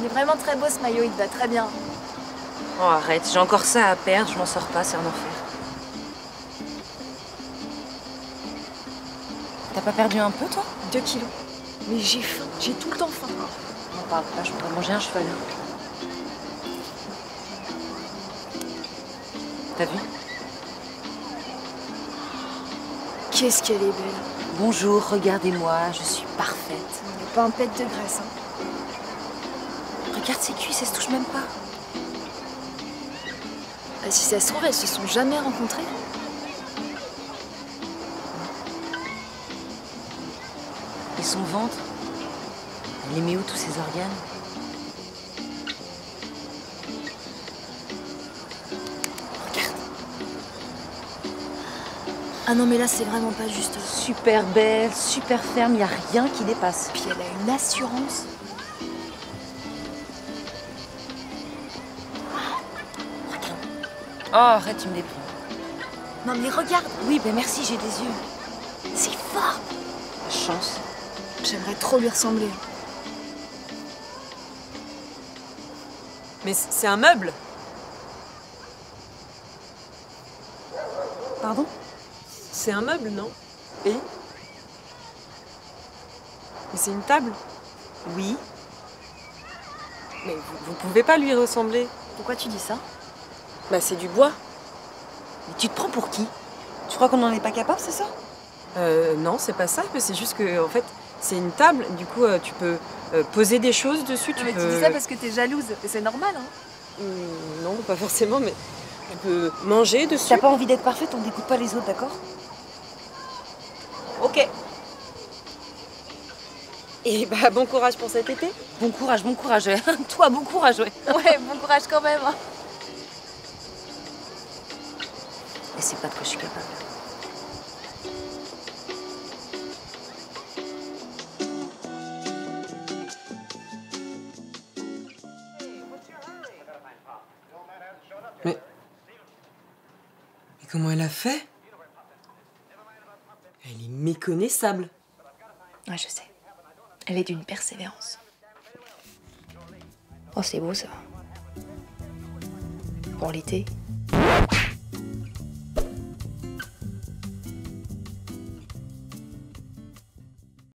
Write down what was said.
Il est vraiment très beau ce maillot, il te va très bien. Oh arrête, j'ai encore ça à perdre, je m'en sors pas, c'est un enfer. T'as pas perdu un peu toi? 2 kilos. Mais j'ai faim, j'ai tout le temps faim. On parle pas, je voudrais manger un cheval. T'as vu? Qu'est-ce qu'elle est belle. Bonjour, regardez-moi, je suis parfaite. Il n'y a pas un pet de graisse, hein. Regarde ses cuisses, elles se touchent même pas. Ah, si ça se trouve, elles se sont jamais rencontrées. Et son ventre? Elle les met où tous ses organes? Regarde. Ah non, mais là, c'est vraiment pas juste. Super belle, super ferme, y a rien qui dépasse. Puis elle a une assurance. Regarde. Oh, arrête, tu me déprimes. Non, mais regarde. Oui, ben merci, j'ai des yeux. C'est fort. La chance. J'aimerais trop lui ressembler. Mais c'est un meuble. Pardon? C'est un meuble, non? Et? Mais c'est une table. Oui. Mais vous pouvez pas lui ressembler. Pourquoi tu dis ça? Bah c'est du bois. Mais tu te prends pour qui? Tu crois qu'on n'en est pas capable, c'est ça? Non, c'est pas ça. Mais c'est juste que, en fait, c'est une table. Du coup, tu peux poser des choses dessus. Non, mais tu dis ça parce que t'es jalouse. Et c'est normal, hein. Non, pas forcément, mais tu peux manger dessus. T'as pas envie d'être parfaite, on n'écoute pas les autres, d'accord? Ok. Et bah bon courage pour cet été. Bon courage, bon courage. Toi, bon courage, ouais. Ouais, bon courage quand même, hein. Et c'est pas de quoi je suis capable. Mais comment elle a fait? Elle est méconnaissable. Ouais, je sais. Elle est d'une persévérance. Oh, c'est beau, ça. Pour l'été.